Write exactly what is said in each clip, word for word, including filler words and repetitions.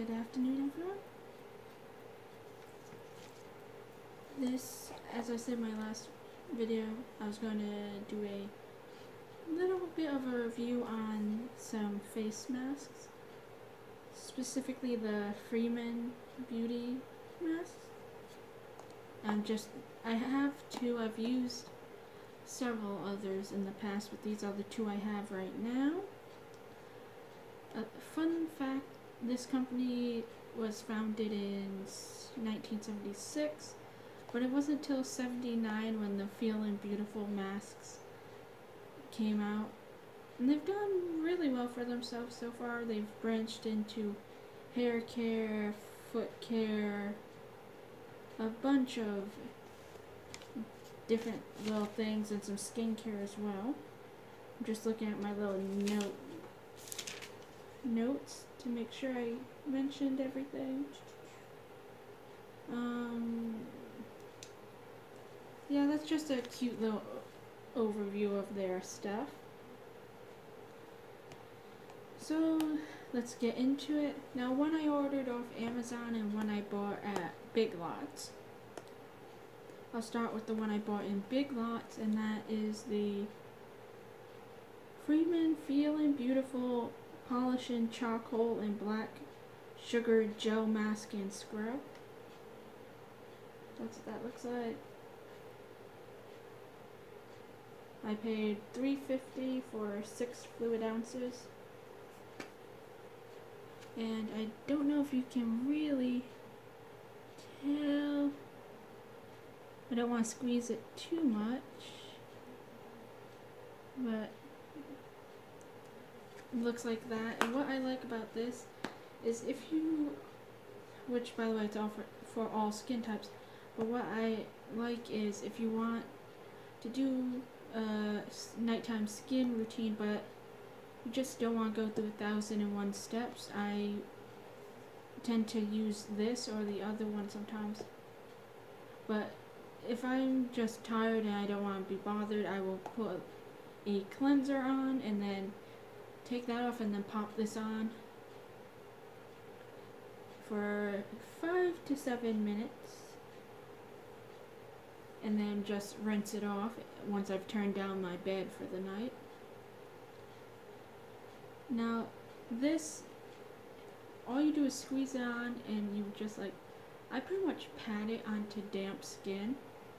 Good afternoon, everyone. This, as I said in my last video, I was going to do a little bit of a review on some face masks, specifically the Freeman Beauty masks. I'm just, I have two. I've used several others in the past, but these are the two I have right now. A fun fact, this company was founded in nineteen seventy-six, but it wasn't until seventy-nine when the Feelin' Beautiful masks came out. And they've done really well for themselves so far. They've branched into hair care, foot care, a bunch of different little things, and some skincare as well. I'm just looking at my little note notes to make sure I mentioned everything. Um, yeah, that's just a cute little overview of their stuff. So let's get into it. Now, one I ordered off Amazon and one I bought at Big Lots. I'll start with the one I bought in Big Lots, and that is the Freeman Feelin' Beautiful Polishing Charcoal and Black Sugar Gel Mask and Scrub. That's what that looks like. I paid three fifty for six fluid ounces. And I don't know if you can really tell. I don't want to squeeze it too much, but it looks like that. And what I like about this is if you, which by the way it's all for, for all skin types, but what I like is if you want to do a nighttime skin routine but you just don't want to go through a thousand and one steps, I tend to use this or the other one sometimes. But if I'm just tired and I don't want to be bothered, I will put a cleanser on and then take that off and then pop this on for five to seven minutes and then just rinse it off once I've turned down my bed for the night. Now this, all you do is squeeze it on and you just like, I pretty much pat it onto damp skin,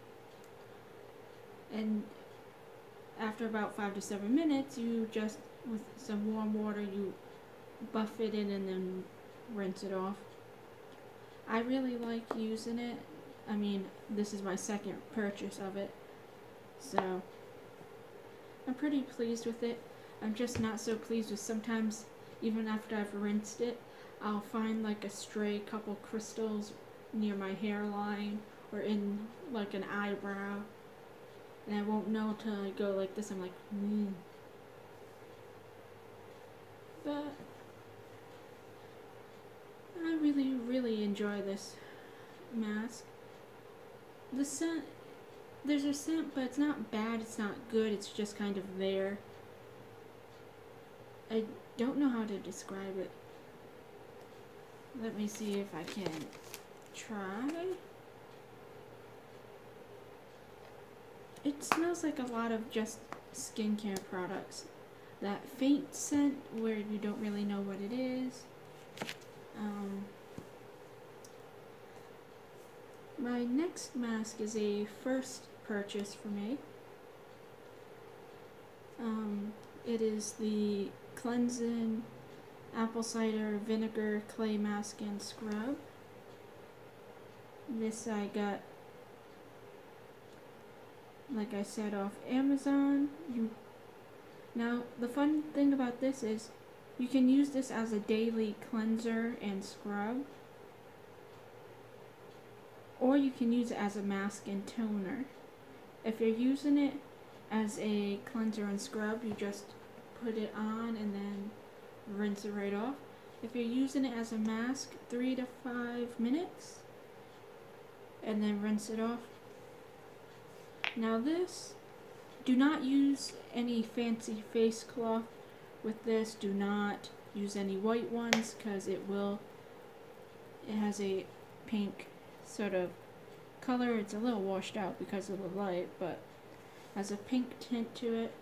and after about five to seven minutes you just, with some warm water, you buff it in and then rinse it off. I really like using it. I mean, this is my second purchase of it, so I'm pretty pleased with it. I'm just not so pleased with sometimes, even after I've rinsed it, I'll find like a stray couple crystals near my hairline or in like an eyebrow, and I won't know till I go like this. I'm like, hmm. But I really, really enjoy this mask. The scent, there's a scent, but it's not bad, it's not good, it's just kind of there. I don't know how to describe it. Let me see if I can try. It smells like a lot of just skincare products. That faint scent where you don't really know what it is. Um, my next mask is a first purchase for me. Um, it is the Cleansing Apple Cider Vinegar Clay Mask and Scrub. This I got, like I said, off Amazon. You Now, the fun thing about this is you can use this as a daily cleanser and scrub, or you can use it as a mask and toner. If you're using it as a cleanser and scrub, you just put it on and then rinse it right off. If you're using it as a mask, three to five minutes and then rinse it off. Now this, do not use any fancy face cloth with this. Do not use any white ones because it will it has a pink sort of color. It's a little washed out because of the light, but has a pink tint to it.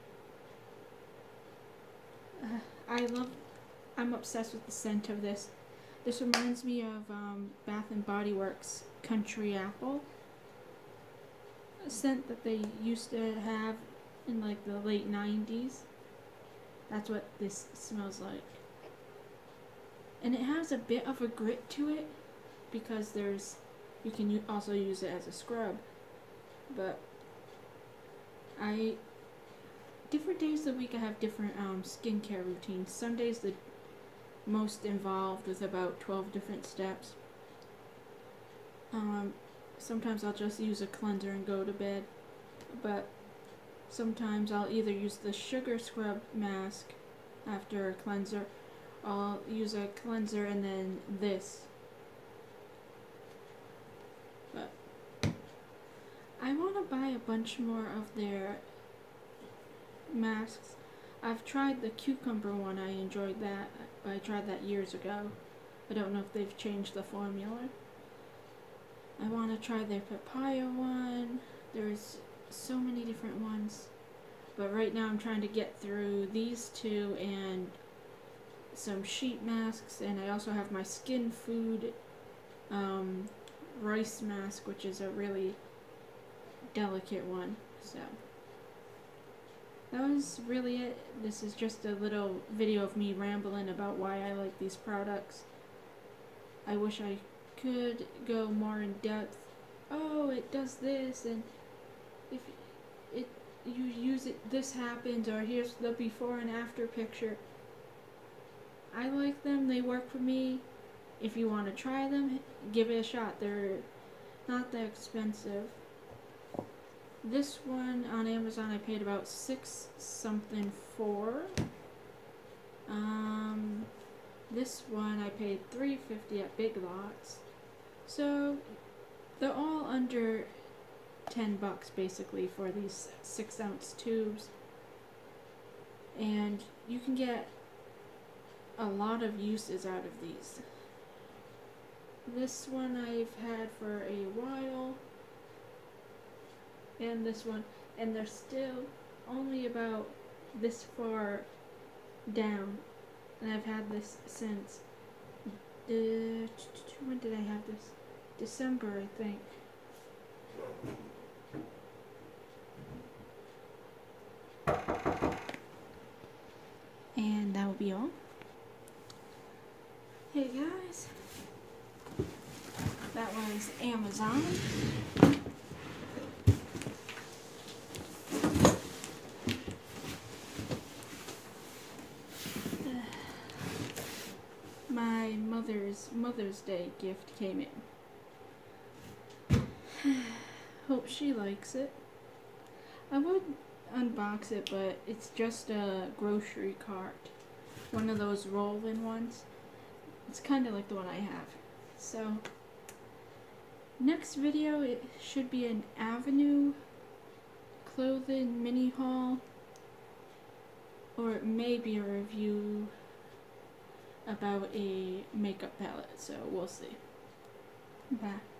Uh, I love, I'm obsessed with the scent of this. This reminds me of um, Bath and Body Works Country Apple, a scent that they used to have in like the late nineties. That's what this smells like. And it has a bit of a grit to it because there's, you can also use it as a scrub. But I, different days of the week I have different um, skincare routines. Some days the most involved with about twelve different steps. Um, sometimes I'll just use a cleanser and go to bed. But sometimes I'll either use the sugar scrub mask after a cleanser, I'll use a cleanser and then this. But I want to buy a bunch more of their masks. I've tried the cucumber one, I enjoyed that. I tried that years ago. I don't know if they've changed the formula. I want to try their papaya one. There's so many different ones. But right now I'm trying to get through these two and some sheet masks, and I also have my Skin Food um, rice mask, which is a really delicate one. So that was really it. This is just a little video of me rambling about why I like these products. I wish I could go more in depth. Oh, it does this, and if it you use it, this happens, or here's the before and after picture. I like them, they work for me. If you want to try them, give it a shot. They're not that expensive. This one on Amazon I paid about six something for. Um, this one I paid three fifty at Big Lots. So they're all under ten bucks basically for these six ounce tubes, and you can get a lot of uses out of these. This one I've had for a while, and this one, and they're still only about this far down, and I've had this since uh, when did I have this? December, I think. And that will be all. Hey guys, that was Amazon. My mother's Mother's Day gift came in. Hope she likes it. I would unbox it, but it's just a grocery cart. One of those roll-in ones. It's kind of like the one I have. So, next video, it should be an Avenue clothing mini haul. Or it may be a review about a makeup palette, so we'll see. Bye.